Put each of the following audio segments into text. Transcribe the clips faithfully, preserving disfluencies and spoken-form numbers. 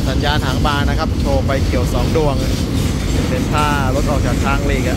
สัญญาณหางบานนะครับโชว์ไฟเขียวสองดวงเป็นท่ารถออกจากทางหลีกอะ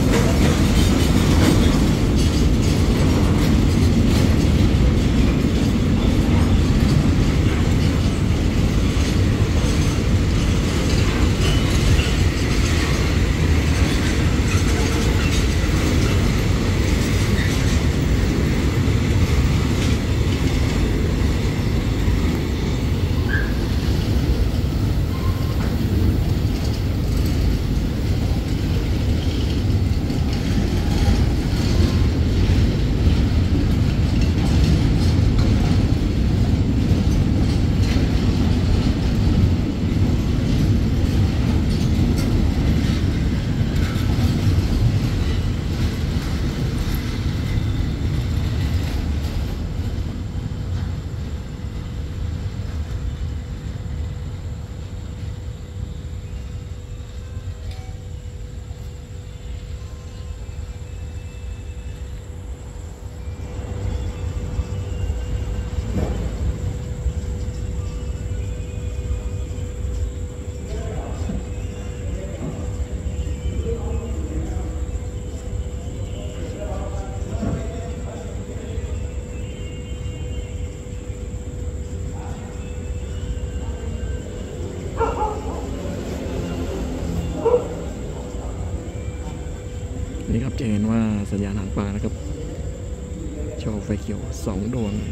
นี่ครับจะเห็นว่าสัญญาณหางปลานะครับโชว์ไฟเขียวสองดวง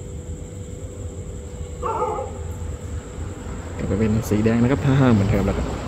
กลับไปเป็นสีแดงนะครับท่าห้ามเหมือนเดิมแล้วครับ